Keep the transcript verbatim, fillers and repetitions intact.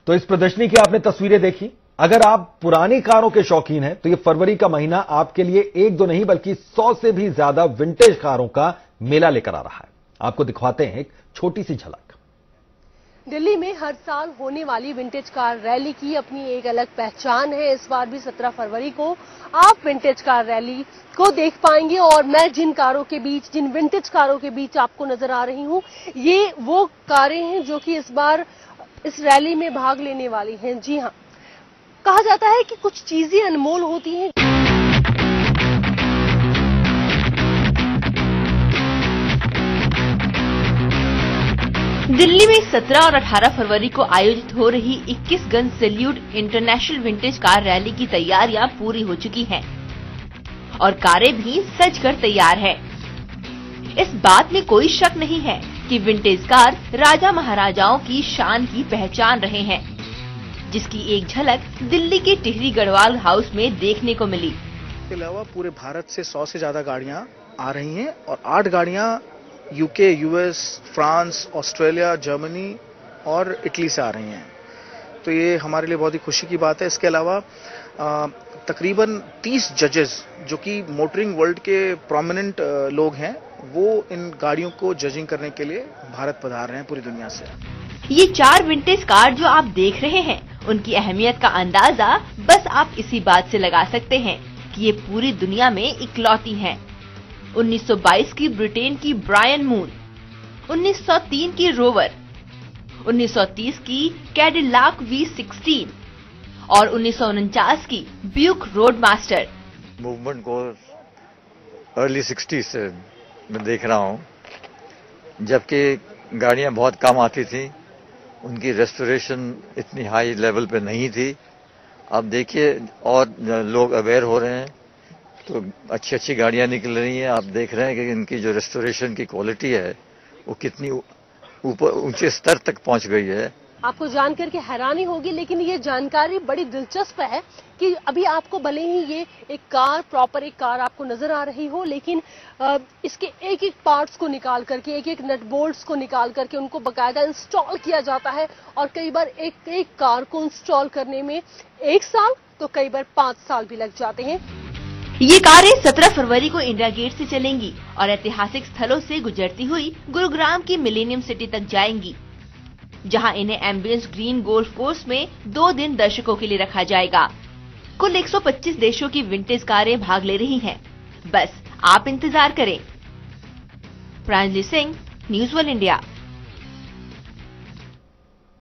तो इस प्रदर्शनी की आपने तस्वीरें देखी। अगर आप पुरानी कारों के शौकीन हैं तो ये फरवरी का महीना आपके लिए एक दो नहीं बल्कि सौ से भी ज्यादा विंटेज कारों का मेला लेकर आ रहा है। आपको दिखवाते हैं एक छोटी सी झलक। दिल्ली में हर साल होने वाली विंटेज कार रैली की अपनी एक अलग पहचान है। इस बार भी सत्रह फरवरी को आप विंटेज कार रैली को देख पाएंगे और मैं जिन कारों के बीच, जिन विंटेज कारों के बीच आपको नजर आ रही हूं, ये वो कारें हैं जो कि इस बार इस रैली में भाग लेने वाली हैं। जी हां, कहा जाता है कि कुछ चीजें अनमोल होती हैं। दिल्ली में सत्रह और अठारह फरवरी को आयोजित हो रही इक्कीस gun salute international vintage car rally की तैयारियां पूरी हो चुकी हैं और कारें भी सज कर तैयार है। इस बात में कोई शक नहीं है कि विंटेज कार राजा महाराजाओं की शान की पहचान रहे हैं, जिसकी एक झलक दिल्ली के टिहरी गढ़वाल हाउस में देखने को मिली। इसके अलावा पूरे भारत से सौ से ज्यादा गाड़ियां आ रही हैं और आठ गाड़ियां UK, US, France, Australia, Germany और इटली से आ रही हैं। तो ये हमारे लिए बहुत ही खुशी की बात है। इसके अलावा तकरीबन तीस जजेस जो कि मोटरिंग वर्ल्ड के प्रोमिनेंट लोग हैं, वो इन गाड़ियों को जजिंग करने के लिए भारत पधार रहे हैं पूरी दुनिया से। ये चार विंटेज कार जो आप देख रहे हैं, उनकी अहमियत का अंदाजा बस आप इसी बात से लगा सकते हैं कि ये पूरी दुनिया में इकलौती हैं। उन्नीस सौ बाईस की ब्रिटेन की ब्रायन मून, उन्नीस सौ तीन की रोवर, उन्नीस सौ तीस की कैडिलाक वी सोलह और उन्नीस सौ उनचास की ब्यूक रोडमास्टर। मूवमेंट को अर्ली सिक्सटीज से मैं देख रहा हूँ, जबकि गाड़ियां बहुत कम आती थी, उनकी रेस्टोरेशन इतनी हाई लेवल पे नहीं थी। अब देखिए और लोग अवेयर हो रहे हैं, तो अच्छी अच्छी गाड़ियां निकल रही हैं। आप देख रहे हैं कि इनकी जो रेस्टोरेशन की क्वालिटी है वो कितनी ऊपर ऊंचे स्तर तक पहुंच गई है। आपको जानकर के हैरानी होगी, लेकिन ये जानकारी बड़ी दिलचस्प है कि अभी आपको भले ही ये एक कार, प्रॉपर एक कार आपको नजर आ रही हो, लेकिन इसके एक एक पार्ट्स को निकाल करके, एक एक नट बोल्ट्स को निकाल करके उनको बकायदा इंस्टॉल किया जाता है और कई बार एक एक कार को इंस्टॉल करने में एक साल तो कई बार पांच साल भी लग जाते हैं। ये कारें सत्रह फरवरी को इंडिया गेट से चलेंगी और ऐतिहासिक स्थलों से गुजरती हुई गुरुग्राम की मिलेनियम सिटी तक जाएंगी, जहां इन्हें एम्बियंस ग्रीन गोल्फ कोर्स में दो दिन दर्शकों के लिए रखा जाएगा। कुल एक सौ पच्चीस देशों की विंटेज कारें भाग ले रही हैं। बस आप इंतजार करें। Pranjali Singh, News One India.